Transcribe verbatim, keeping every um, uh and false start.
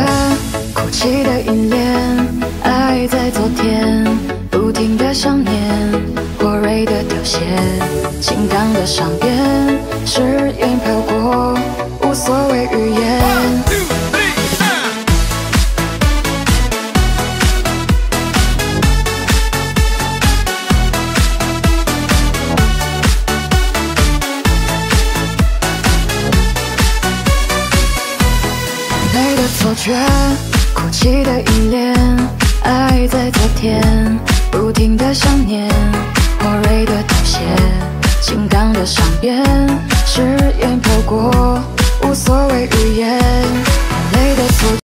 哭泣的依恋，爱在昨天，不停的想念，火蕊的凋谢，情感的伤边，誓言飘过，无所谓语言。美的错觉，哭泣的依恋，爱在昨天，不停的想念，火蕊的凋谢，情感的伤边，誓言飘过，无所谓语言。泪的错